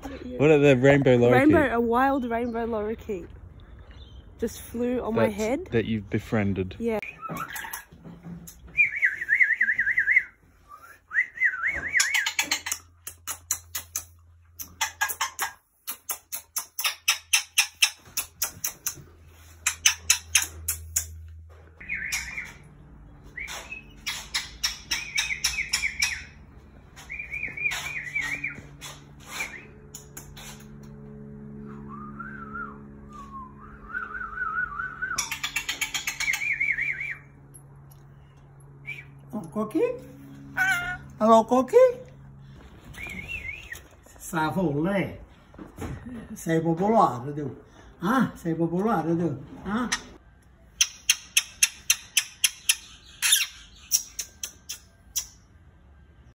What are the rainbow lorikeet? A wild rainbow lorikeet. Just flew on my head. That you've befriended. Yeah. Cookie? Hello, Cookie? Xà phổ này. Xài bố bố lỏ rồi được. Hả? Xài bố bố lỏ rồi được. Hả?